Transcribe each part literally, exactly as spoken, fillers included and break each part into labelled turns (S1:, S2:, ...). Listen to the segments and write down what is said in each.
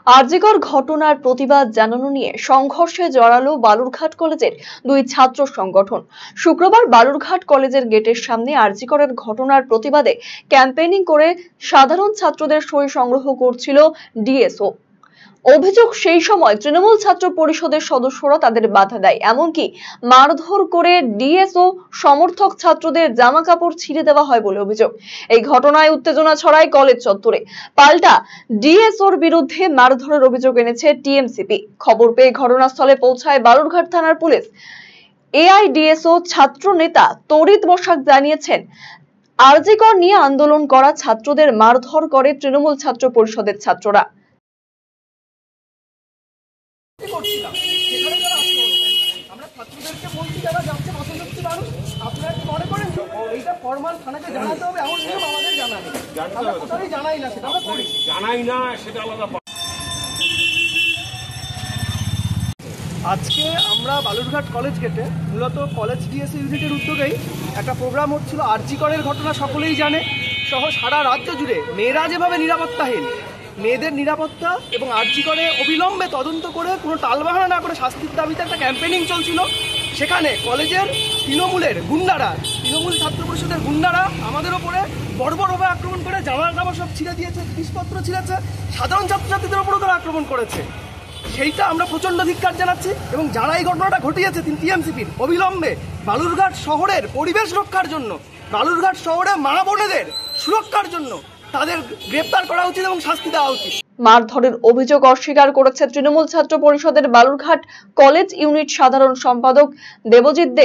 S1: আরজিকর ঘটনার প্রতিবাদ জানানো নিয়ে সংঘর্ষে জড়ালো বালুরঘাট কলেজের দুই ছাত্র সংগঠন। শুক্রবার বালুরঘাট কলেজের গেটের সামনে আরজিকরের ঘটনার প্রতিবাদে ক্যাম্পেইনিং করে সাধারণ ছাত্রদের সই সংগ্রহ করছিল ডিএসও। অভিযোগ, সেই সময় তৃণমূল ছাত্র পরিষদের সদস্যরা তাদের বাধা দেয়, এমনকি মারধর করে ডিএসও সমর্থক ছাত্রদের জামা কাপড় ছিঁড়ে দেওয়া হয় বলে অভিযোগ। এই ঘটনায় উত্তেজনা ছড়ায় কলেজ চত্বরে। পাল্টা ডিএসওর বিরুদ্ধে মারধরের অভিযোগ এনেছে টিএমসিপি। খবর পেয়ে ঘটনাস্থলে পৌঁছায় বালুরঘাট থানার পুলিশ। এআইডিএসও ছাত্র নেতা তরিত বসাক জানিয়েছেন, আরজিকর নিয়ে আন্দোলন করা ছাত্রদের মারধর করে তৃণমূল ছাত্র পরিষদের ছাত্ররা।
S2: আমরা ছাত্রদেরকে বলছি, যারা যাচ্ছে পাশাপাশি মানুষ, আপনারা কি মনে করেন এইটা ফরমাল থানাকে জানাতে হবে? এমন নিয়ম আমাদের জানা নেই, আমরা কোথায় জানাই না, সেটা আমরা করি জানাই না, সেটা আলাদা। আজকে আমরা বালুরঘাট কলেজ গেটে মূলত কলেজ ডিএসও ইউনিটের উদ্যোগেই একটা প্রোগ্রাম হচ্ছিল। আরজিকরের ঘটনা সকলেই জানে, সহ সারা রাজ্য জুড়ে মেয়েরা যেভাবে নিরাপত্তাহীন, মেয়েদের নিরাপত্তা এবং আরজিকরে অবিলম্বে তদন্ত করে কোনো টালবাহানা না করে শাস্তির দাবিতে একটা ক্যাম্পেইনিং চলছিল। সেখানে কলেজের তৃণমূলের গুন্ডারা, তৃণমূল ছাত্র পরিষদের গুন্ডারা আমাদের ওপরে বর্বরভাবে আক্রমণ করে জামা কাপড় সব ছিঁড়ে দিয়েছে, জিনিসপত্র ছিঁড়েছে, সাধারণ ছাত্রছাত্রীদের ওপরও তারা আক্রমণ করেছে। সেইটা আমরা প্রচণ্ড ধিক্কার জানাচ্ছি এবং যারা এই ঘটনাটা ঘটিয়েছে তিনি টিএমসিপির অবিলম্বে বালুরঘাট শহরের পরিবেশ রক্ষার জন্য, বালুরঘাট শহরে মা বোনেদের সুরক্ষার জন্য তাদের গ্রেপ্তার করা উচিত এবং শাস্তি দেওয়া উচিত।
S1: মারধরের অভিযোগ অস্বীকার করেছে তৃণমূল ছাত্র পরিষদের বালুরঘাট কলেজ ইউনিট সাধারণ সম্পাদক দেবজিৎ দে।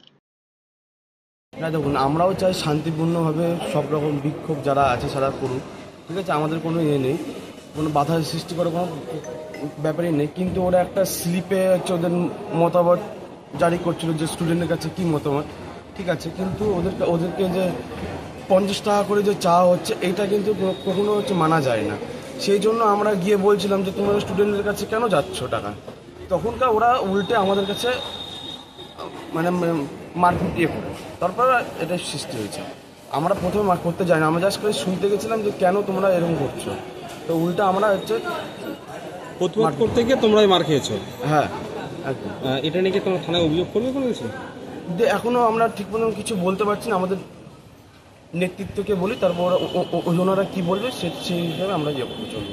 S3: না দেখুন, আমরাও চাই শান্তিপূর্ণভাবে সব রকম বিক্ষোভ যারা আছে তারা করুক, ঠিক আছে, আমাদের কোনো ইয়ে নেই, কোনো বাধা সৃষ্টি করার কোনো ব্যাপারই নেই। কিন্তু ওরা একটা স্লিপে হচ্ছে ওদের মতামত জারি করছিল যে স্টুডেন্টের কাছে কী মতামত, ঠিক আছে, কিন্তু ওদের ওদেরকে যে পঞ্চাশ টাকা করে যে চাওয়া হচ্ছে এইটা কিন্তু কখনো হচ্ছে মানা যায় না। সেই জন্য আমরা গিয়ে বলছিলাম যে তোমরা স্টুডেন্টের কাছে কেন যাচ্ছ টাকা, তখনকার ওরা উল্টে আমাদের কাছে মানে মারপিট ইয়ে করে, তারপর এটা সৃষ্টি হয়েছে। আমরা প্রথমে মার করতে যাই না, আমরা জাস্ট করে শুনতে গেছিলাম যে কেন তোমরা এরকম করছো, তো উল্টা আমরা হচ্ছে
S4: প্রতিবাদ করতে গিয়ে তোমরাই মার খেয়েছো।
S3: হ্যাঁ, একদম।
S4: এটা নিয়ে কি তোমরা থানায় অভিযোগ করবে কোনো কিছু?
S3: এখনো আমরা ঠিক মতো কিছু বলতে পারছি না, আমাদের নেতৃত্বকে বলি, তারপর ওনারা কি বলবে সেই হিসাবে আমরা ইয়ে করতে চলবো।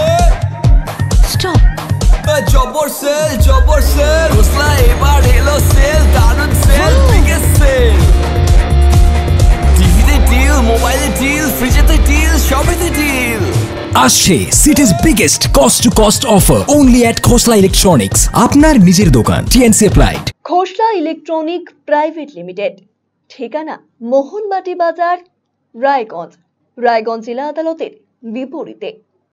S5: জবর সেল জবর সেল হোসলা এবার এলো সেল, দারুন সেল, বিগেস্ট সেল। টিভিতে ডিল, মোবাইলে ডিল, ফ্রিজেতে ডিল, সবেতে ডিল।
S6: আসছে city's biggest cost to cost offer only at Khosla electronics, আপনার নিজের দোকান, TNC applied.
S1: Khosla electronic private limited, ঠিকানা মোহনবাটি বাজার, রায়গঞ্জ, রায়গঞ্জ জেলা আদালতের বিপরীতে।